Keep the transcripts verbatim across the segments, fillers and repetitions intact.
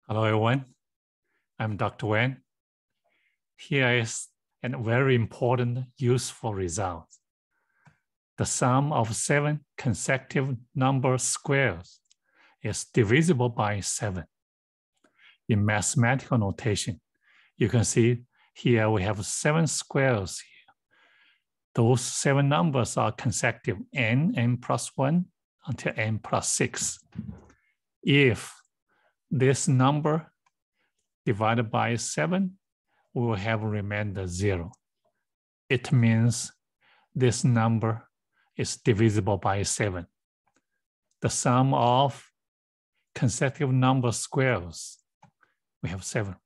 Hello, everyone. I'm Doctor Wang. Here is a very important, useful result. The sum of seven consecutive number squares is divisible by seven. In mathematical notation, you can see here we have seven squares here. Those seven numbers are consecutive, n, n plus one, until n plus six. If this number divided by seven, we will have remainder zero. It means this number is divisible by seven. The sum of consecutive number squares, we have seven.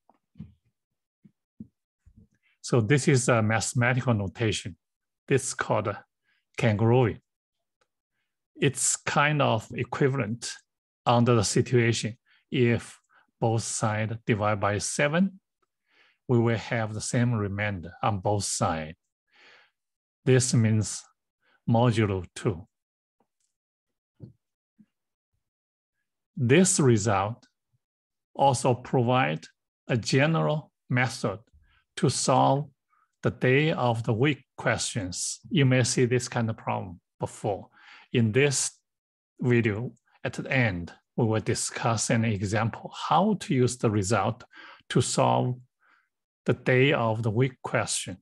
So this is a mathematical notation. This is called a kangaroo. It's kind of equivalent under the situation. If both sides divide by seven, we will have the same remainder on both sides. This means modulo two. This result also provides a general method to solve the day of the week questions. You may see this kind of problem before. In this video, at the end, we will discuss an example how to use the result to solve the day of the week question.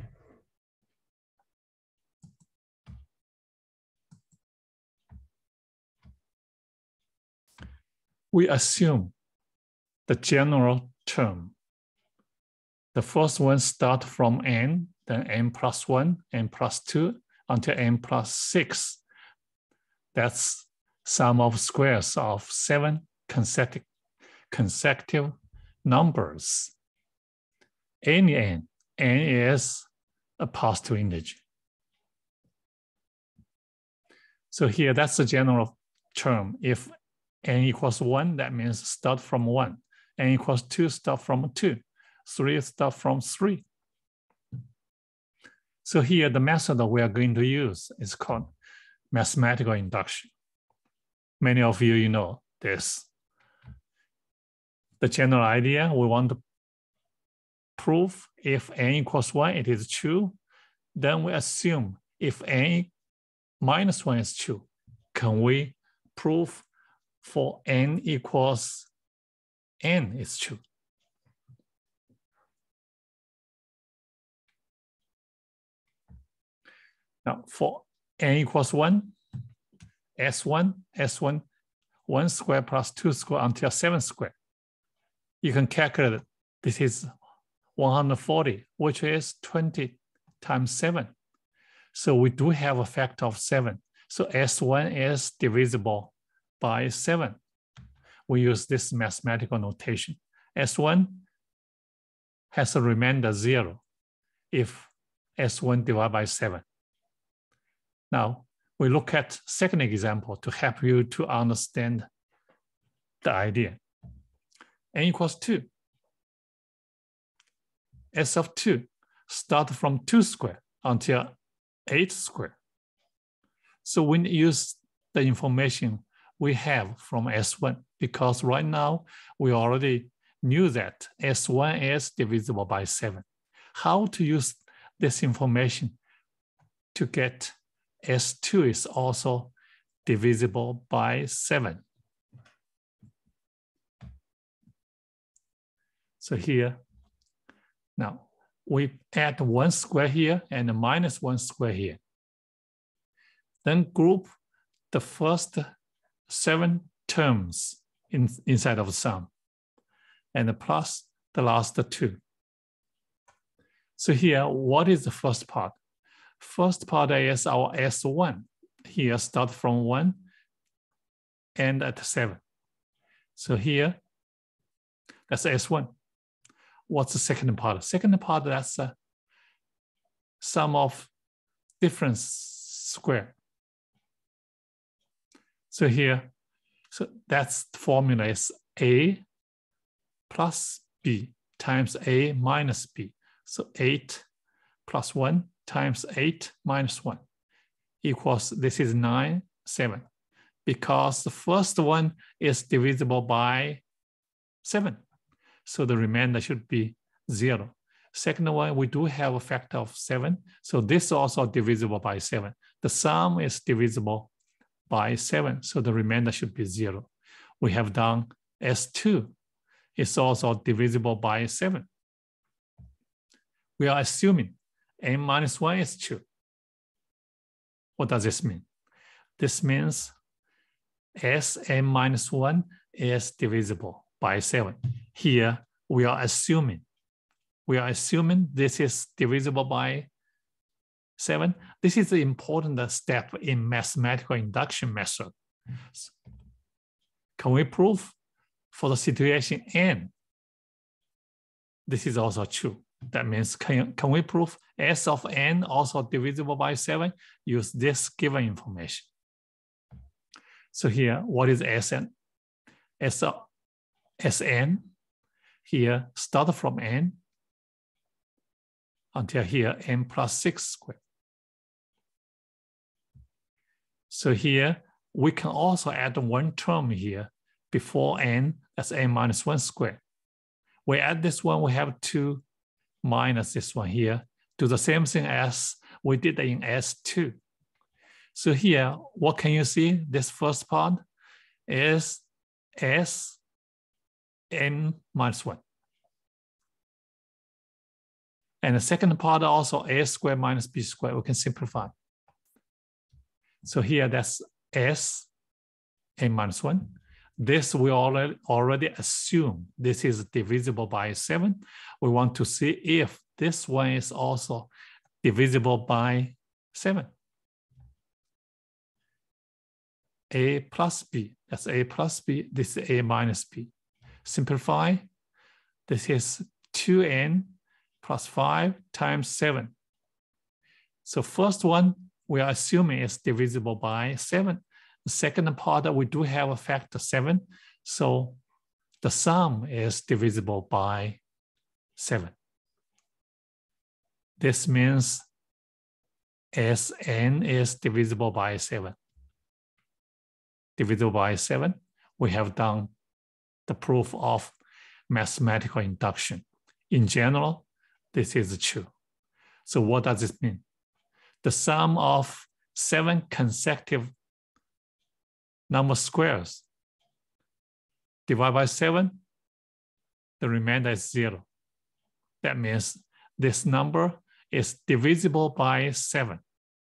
We assume the general term. The first one starts from n, then n plus one, n plus two, until n plus six. That's sum of squares of seven consecutive, consecutive numbers. Any n, n is a positive integer. So here, that's the general term. If n equals one, that means start from one. N equals two, start from two. Three, start from three. So here, the method that we are going to use is called mathematical induction. Many of you, you know this. The general idea, we want to prove if n equals one, it is true. Then we assume if n minus one is true, can we prove for n equals n is true? Now, for n equals one, S one, S one, one square plus two square until seven square. You can calculate it. This is one hundred forty, which is twenty times seven. So we do have a factor of seven. So S one is divisible by seven. We use this mathematical notation. S one has a remainder zero if S one divided by seven. Now, we look at second example to help you to understand the idea. N equals two. S of two start from two square until eight square. So we use the information we have from S one because right now we already knew that S one is divisible by seven. How to use this information to get S two is also divisible by seven. So here, now we add one square here and a minus one square here. Then group the first seven terms in, inside of the sum and plus the last two. So here, what is the first part? First part is our S one. Here start from one and at seven. So here, that's S one. What's the second part? Second part, that's a sum of difference square. So here, so that's the formula is A plus B times A minus B. So eight plus one times eight minus one equals, this is nine, seven. Because the first one is divisible by seven. So the remainder should be zero. Second one, we do have a factor of seven. So this is also divisible by seven. The sum is divisible by seven. So the remainder should be zero. We have done S two. It's also divisible by seven. We are assuming n minus one is two. What does this mean? This means Sn minus one is divisible by seven. Here, we are assuming, we are assuming this is divisible by seven. This is the important step in mathematical induction method. Can we prove for the situation n? This is also true. That means can, can we prove S of n also divisible by seven? Use this given information. So here, what is Sn? S of, Sn, here, start from n until here, n plus six squared. So here, we can also add one term here before n, that's n minus one squared. We add this one, we have two minus this one here, do the same thing as we did in S two. So here, what can you see? This first part is S n minus one. And the second part also a squared minus b squared, we can simplify. So here that's S n minus one. This we already, already assume this is divisible by seven. We want to see if this one is also divisible by seven. A plus b, that's a plus b, this is a minus b. Simplify, this is two n plus five times seven. So first one, we are assuming is divisible by seven. The second part, we do have a factor seven. So the sum is divisible by seven. This means Sn is divisible by seven. Divisible by seven, we have done the proof of mathematical induction. In general, this is true. So what does this mean? The sum of seven consecutive number squares divided by seven, the remainder is zero. That means this number is divisible by seven.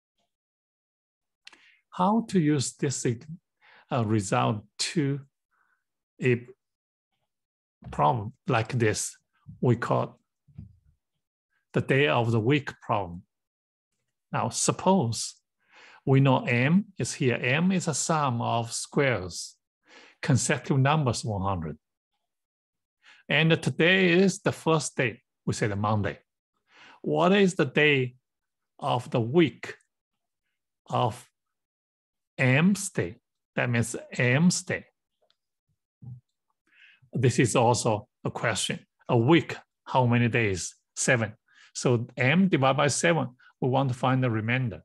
How to use this uh, result to a problem like this? We call the day of the week problem. Now, suppose we know m is here. M is a sum of squares, consecutive numbers one hundred. And today is the first day, we say the Monday. What is the day of the week of m's day? That means m's day. This is also a question. A week, how many days? Seven. So m divided by seven, we want to find the remainder.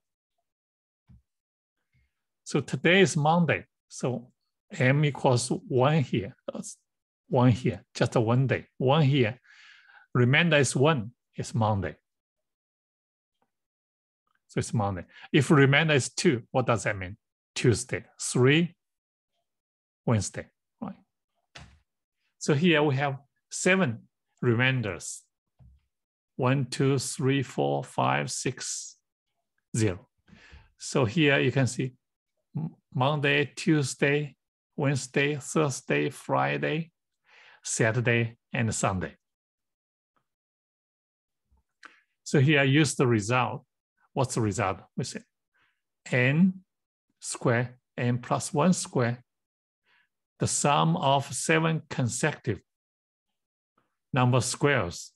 So today is Monday. So m equals one here, one here, just a one day, one here. Remainder is one, it's Monday. So it's Monday. If remainder is two, what does that mean? Tuesday, three, Wednesday, right? So here we have seven remainders. One, two, three, four, five, six, zero. So here you can see Monday, Tuesday, Wednesday, Thursday, Friday, Saturday, and Sunday. So here I use the result. What's the result? We say n squared, n plus one squared, the sum of seven consecutive number squares.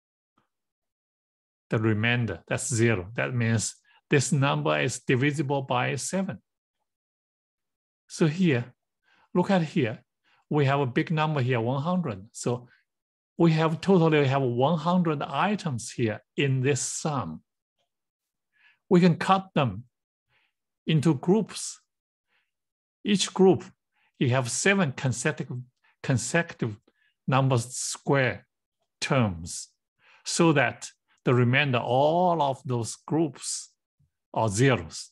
The remainder, that's zero. That means this number is divisible by seven. So here, look at here. We have a big number here, one hundred. So we have totally have one hundred items here in this sum. We can cut them into groups. Each group, you have seven consecutive, consecutive number square terms so that the remainder, all of those groups are zeros.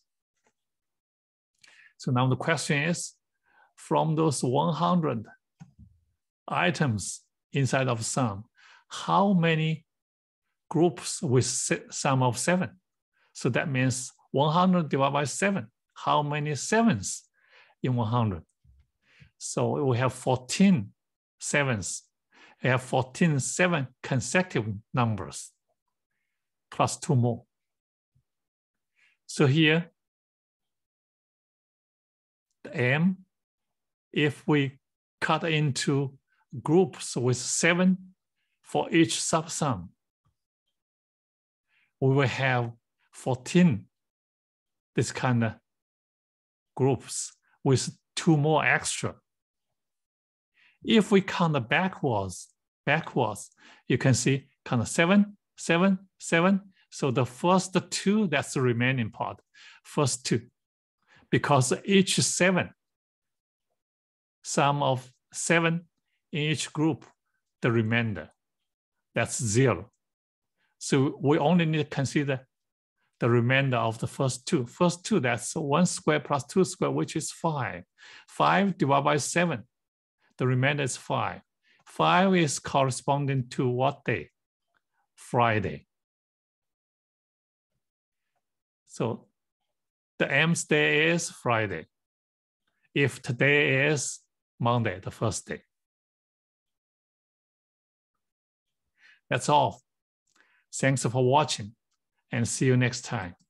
So now the question is, from those one hundred items inside of sum, how many groups with sum of seven? So that means one hundred divided by seven. How many sevens in one hundred? So we have fourteen sevens. We have fourteen seven consecutive numbers plus two more. So here, the M, if we cut into groups with seven for each subsum, we will have fourteen this kind of groups with two more extra. If we count backwards, backwards, you can see count seven, seven, seven. So the first two, that's the remaining part, first two. Because each seven, sum of seven in each group, the remainder, that's zero. So we only need to consider the remainder of the first two. First two, that's one square plus two square, which is five. Five divided by seven, the remainder is five. Five is corresponding to what day? Friday. So the M's day is Friday. If today is Monday, the first day. That's all. Thanks for watching and see you next time.